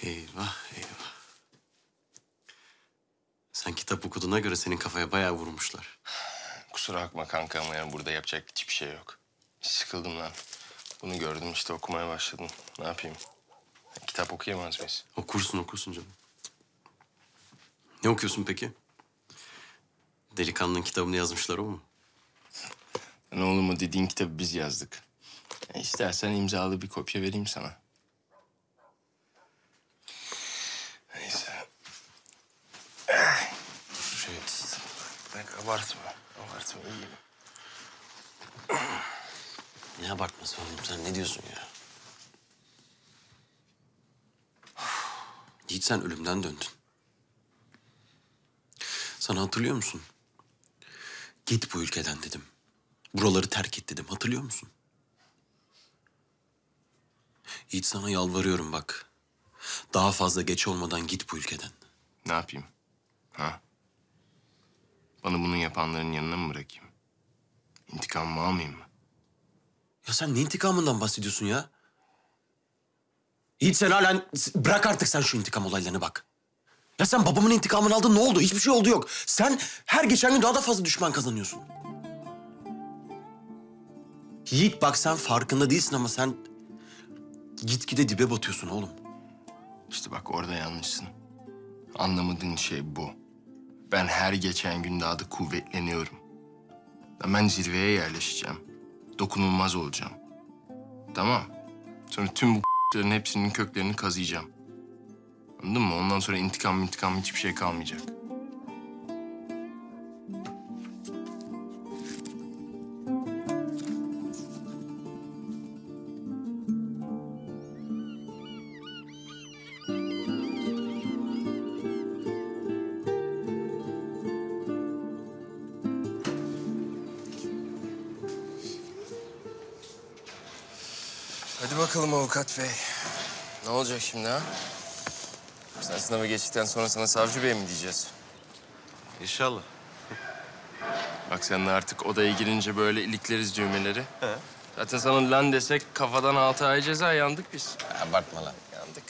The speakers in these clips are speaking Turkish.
Eyvah, eyvah. Sen kitap okuduğuna göre senin kafaya bayağı vurmuşlar. Kusura bakma kanka ama yani burada yapacak hiçbir şey yok. Sıkıldım lan. Bunu gördüm işte okumaya başladım. Ne yapayım? Kitap okuyamaz mıyız? Okursun canım. Ne okuyorsun peki? Delikanlının kitabını yazmışlar o mu? Ben oğluma dediğin kitabı biz yazdık. İstersen imzalı bir kopya vereyim sana. Neyse. Şey, bak abartma. Abartma iyiyim. Ne abartması oğlum sen ne diyorsun ya? Yiğit sen ölümden döndün. Sana hatırlıyor musun? Git bu ülkeden dedim. Buraları terk et dedim. Hatırlıyor musun? Yiğit sana yalvarıyorum bak. Daha fazla geç olmadan git bu ülkeden. Ne yapayım? Ha? Bana bunu yapanların yanına mı bırakayım? İntikamımı almayayım mı? Ya sen ne intikamından bahsediyorsun ya? Yiğit sen halen... Bırak artık sen şu intikam olaylarını bak. Ya sen babamın intikamını aldın ne oldu? Hiçbir şey oldu yok. Sen her geçen gün daha da fazla düşman kazanıyorsun. Yiğit bak sen farkında değilsin ama sen... Gitgide dibe batıyorsun oğlum. İşte bak orada yanlışsın. Anlamadığın şey bu. Ben her geçen gün daha da kuvvetleniyorum. Ben zirveye yerleşeceğim. Dokunulmaz olacağım. Tamam. Sonra tüm bu hepsinin köklerini kazıyacağım. Anladın mı? Ondan sonra intikam hiçbir şey kalmayacak. Hadi bakalım avukat bey. Ne olacak şimdi ha? Sen sınavı geçtikten sonra sana savcı bey mi diyeceğiz? İnşallah. Bak sen de artık odaya girince böyle ilikleriz düğmeleri. He. Zaten sana lan desek kafadan 6 ay ceza yandık biz. Abartma lan. Yandık.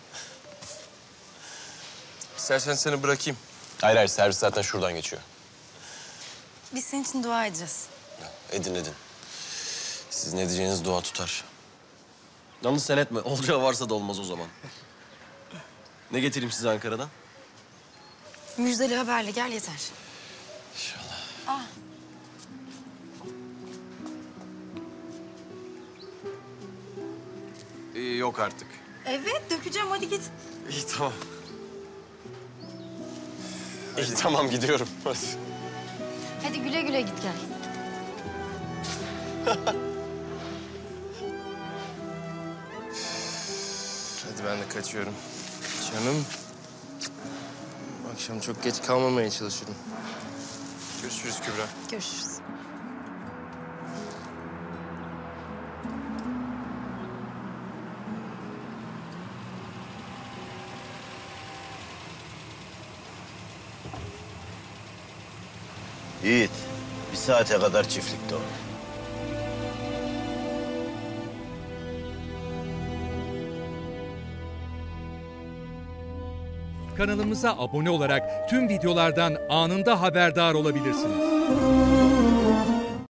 İstersen seni bırakayım. Hayır servis zaten şuradan geçiyor. Biz senin için dua edeceğiz. Edin. Sizin edeceğiniz dua tutar. Yalnız sen etme. Olacağı varsa da olmaz o zaman. Ne getireyim size Ankara'dan? Müjdeli haberle gel yeter. İnşallah. Yok artık. Evet dökeceğim hadi git. İyi tamam. İyi tamam gidiyorum. Hadi. Hadi güle güle git gel. Hadi ben de kaçıyorum. Canım. Akşam çok geç kalmamaya çalışırım. Görüşürüz Kübra. Görüşürüz. Yiğit, bir saate kadar çiftlikte ol. Kanalımıza abone olarak tüm videolardan anında haberdar olabilirsiniz.